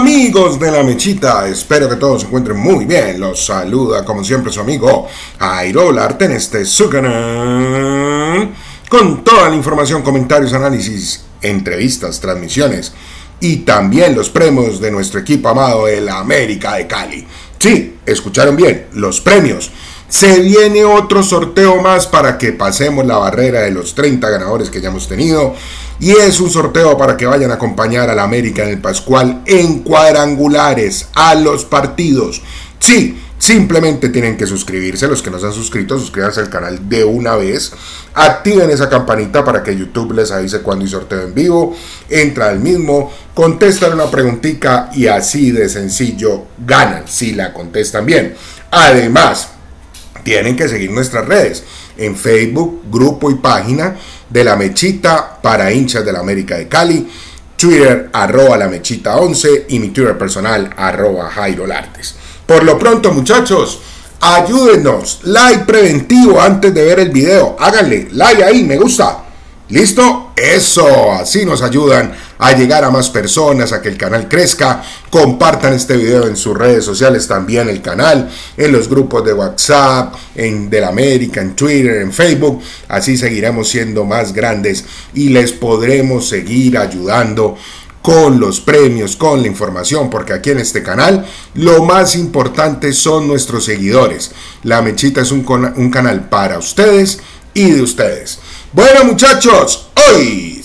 Amigos de la Mechita, espero que todos se encuentren muy bien. Los saluda como siempre su amigo Jairo Larte en este su canal, con toda la información, comentarios, análisis, entrevistas, transmisiones y también los premios de nuestro equipo amado, el América de Cali. Sí, escucharon bien, los premios. Se viene otro sorteo más para que pasemos la barrera de los 30 ganadores que ya hemos tenido. Y es un sorteo para que vayan a acompañar a la América en el Pascual en cuadrangulares a los partidos. Sí, simplemente tienen que suscribirse. Los que no se han suscrito, suscríbanse al canal de una vez. Activen esa campanita para que YouTube les avise cuando hay sorteo en vivo. Entra al mismo, contestan una preguntita y así de sencillo ganan, si la contestan bien. Además, tienen que seguir nuestras redes. En Facebook, grupo y página de La Mechita para hinchas de la América de Cali, Twitter @LaMechita11 y mi Twitter personal @Jairo Lartes. Por lo pronto, muchachos, ayúdenos, like preventivo antes de ver el video, háganle like ahí, me gusta, ¿listo? Eso, así nos ayudan a llegar a más personas, a que el canal crezca. Compartan este video en sus redes sociales, también el canal, en los grupos de WhatsApp, de la América, en Twitter, en Facebook. Así seguiremos siendo más grandes y les podremos seguir ayudando con los premios, con la información, porque aquí en este canal lo más importante son nuestros seguidores. La Mechita es un canal para ustedes y de ustedes. Bueno, muchachos, hoy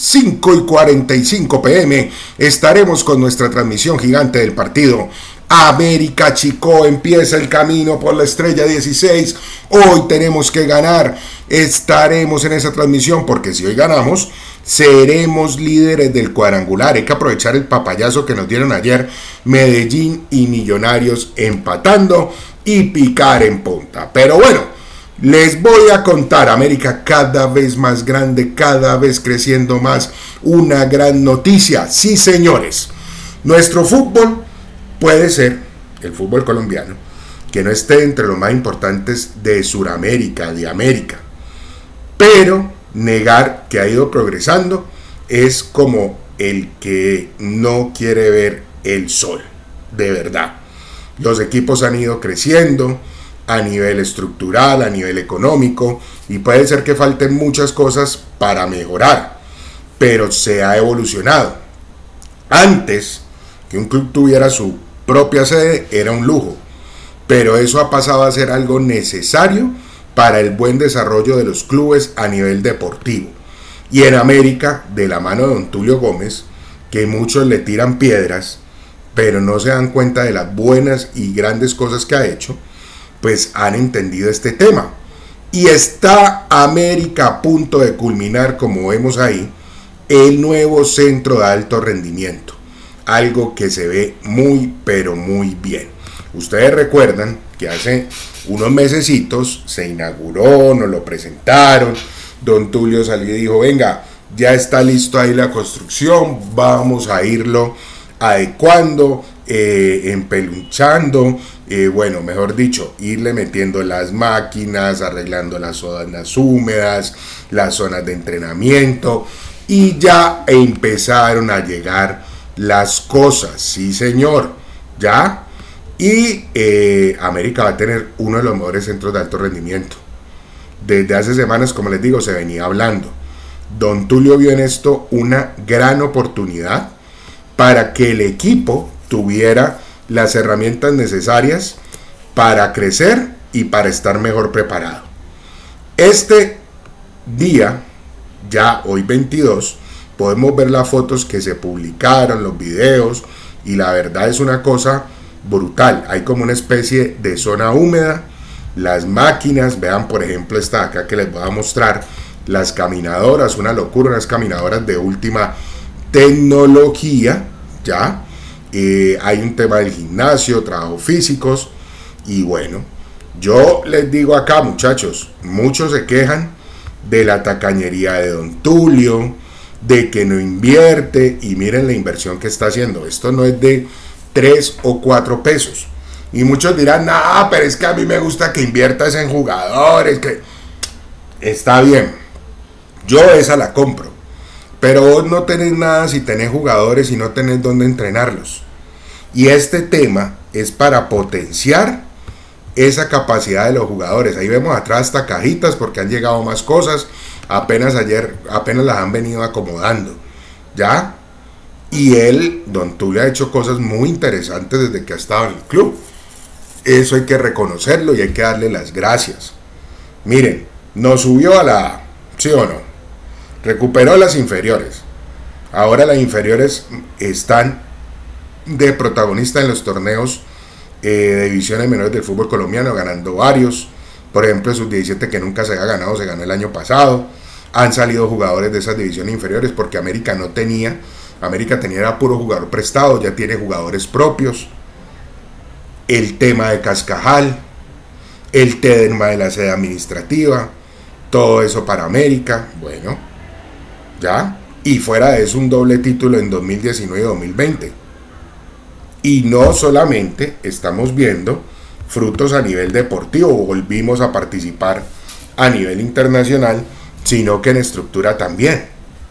5:45 p.m. estaremos con nuestra transmisión gigante del partido América Chico. Empieza el camino por la estrella 16. Hoy tenemos que ganar. Estaremos en esa transmisión porque si hoy ganamos, seremos líderes del cuadrangular. Hay que aprovechar el papayazo que nos dieron ayer Medellín y Millonarios empatando y picar en punta. Pero bueno, les voy a contar, América cada vez más grande, cada vez creciendo más, una gran noticia. Sí, señores, nuestro fútbol puede ser, el fútbol colombiano, que no esté entre los más importantes de Sudamérica, de América, pero negar que ha ido progresando es como el que no quiere ver el sol, de verdad. Los equipos han ido creciendo a nivel estructural, a nivel económico, y puede ser que falten muchas cosas para mejorar, pero se ha evolucionado. Antes, que un club tuviera su propia sede era un lujo, pero eso ha pasado a ser algo necesario para el buen desarrollo de los clubes a nivel deportivo. Y en América, de la mano de don Tulio Gómez, que muchos le tiran piedras, pero no se dan cuenta de las buenas y grandes cosas que ha hecho, pues han entendido este tema. Y está América a punto de culminar, como vemos ahí, el nuevo centro de alto rendimiento. Algo que se ve muy, pero muy bien. Ustedes recuerdan que hace unos mesecitos se inauguró, nos lo presentaron. Don Tulio salió y dijo, venga, ya está listo ahí la construcción, vamos a irlo adecuando, empelunchando, bueno, mejor dicho, irle metiendo las máquinas, arreglando las zonas húmedas, las zonas de entrenamiento, y ya empezaron a llegar las cosas, sí señor, ya, y América va a tener uno de los mejores centros de alto rendimiento. Desde hace semanas, como les digo, se venía hablando. Don Tulio vio en esto una gran oportunidad para que el equipo tuviera las herramientas necesarias para crecer y para estar mejor preparado. Este día, ya hoy 22, podemos ver las fotos que se publicaron, los videos, y la verdad es una cosa brutal. Hay como una especie de zona húmeda, las máquinas, vean por ejemplo esta acá que les voy a mostrar, las caminadoras, una locura, unas caminadoras de última tecnología, ya. Hay un tema del gimnasio, trabajos físicos, y bueno, yo les digo acá, muchachos, muchos se quejan de la tacañería de don Tulio, de que no invierte, y miren la inversión que está haciendo. Esto no es de 3 o 4 pesos, y muchos dirán, no, pero es que a mí me gusta que inviertas en jugadores, que está bien, yo esa la compro. Pero vos no tenés nada si tenés jugadores y no tenés dónde entrenarlos. Y este tema es para potenciar esa capacidad de los jugadores. Ahí vemos atrás hasta cajitas porque han llegado más cosas. Apenas las han venido acomodando, ¿ya? Y él, Don Tulio, ha hecho cosas muy interesantes desde que ha estado en el club. Eso hay que reconocerlo y hay que darle las gracias. Miren, nos subió a la A, ¿sí o no? Recuperó las inferiores. Ahora las inferiores están de protagonista en los torneos de divisiones menores del fútbol colombiano, ganando varios. Por ejemplo, sub-17 que nunca se ha ganado, se ganó el año pasado. Han salido jugadores de esas divisiones inferiores porque América no tenía. América era puro jugador prestado, ya tiene jugadores propios. El tema de Cascajal, el tema de la sede administrativa, todo eso para América, bueno, ya. Y fuera de eso un doble título en 2019 y 2020. Y no solamente estamos viendo frutos a nivel deportivo, volvimos a participar a nivel internacional, sino que en estructura también.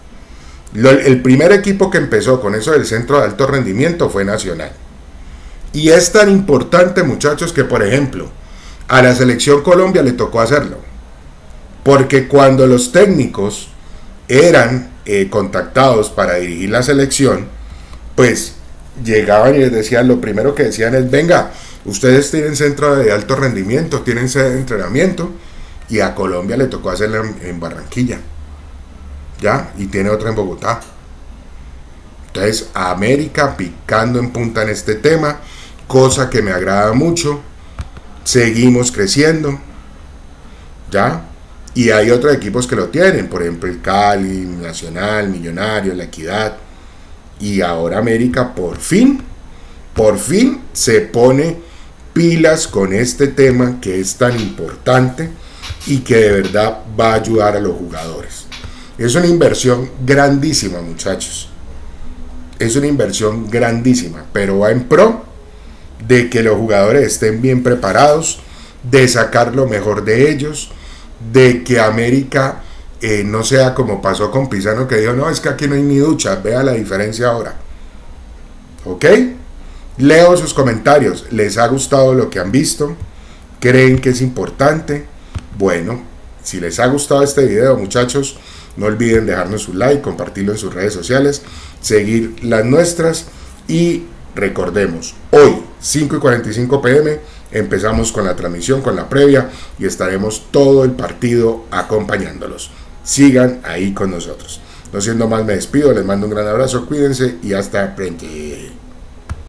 El primer equipo que empezó con eso del centro de alto rendimiento fue Nacional. Y es tan importante, muchachos, que por ejemplo, a la selección Colombia le tocó hacerlo. Porque cuando los técnicos eran contactados para dirigir la selección, pues llegaban y les decían, lo primero que decían es, venga, ustedes tienen centro de alto rendimiento, tienen sede de entrenamiento, y a Colombia le tocó hacerla en Barranquilla, ¿ya? Y tiene otra en Bogotá. Entonces, América picando en punta en este tema, cosa que me agrada mucho. Seguimos creciendo, ¿ya? Y hay otros equipos que lo tienen, por ejemplo el Cali, Nacional, Millonarios, La Equidad. Y ahora América por fin se pone pilas con este tema que es tan importante y que de verdad va a ayudar a los jugadores. Es una inversión grandísima, muchachos. Es una inversión grandísima, pero va en pro de que los jugadores estén bien preparados, de sacar lo mejor de ellos, de que América no sea como pasó con Pizano, que dijo, no, es que aquí no hay ni ducha, vea la diferencia ahora. ¿Ok? Leo sus comentarios. ¿Les ha gustado lo que han visto? ¿Creen que es importante? Bueno, si les ha gustado este video, muchachos, no olviden dejarnos su like, compartirlo en sus redes sociales, seguir las nuestras y recordemos, hoy 5:45 p.m. empezamos con la transmisión, con la previa y estaremos todo el partido acompañándolos. Sigan ahí con nosotros. No siendo más, me despido, les mando un gran abrazo, cuídense y hasta pronto.